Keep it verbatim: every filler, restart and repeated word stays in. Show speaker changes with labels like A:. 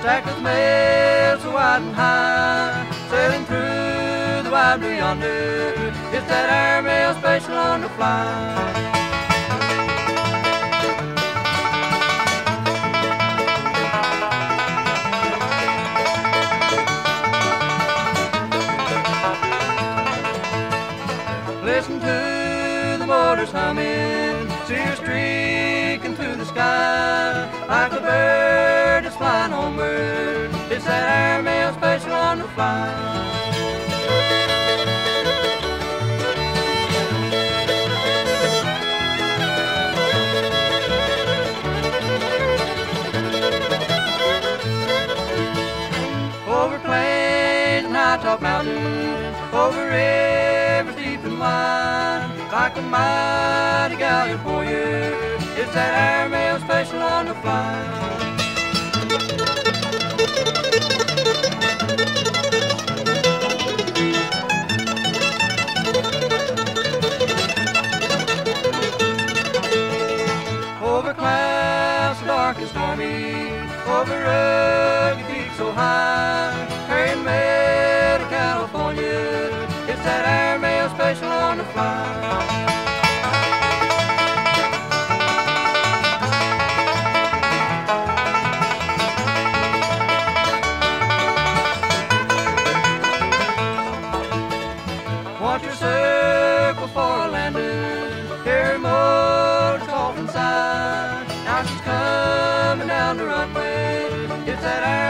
A: stacked with mail so wide and high, sailing through the wide blue yonder. It's that airmail special on the fly. Listen to the motors humming, see her streaking through the sky like a bird that's flying homeward. It's that airmail special on the fly. Over plains and high-top mountains, over rivers deep and wide, like a mighty galleon for you. It's that airmail special on the fly. Over clouds so dark and stormy, over rugged peaks so high, carrying mail to California. It's that airmail special on the fly. Watch her circle for a landing, hear her motor cough inside. Now she's coming down the runway. It's that air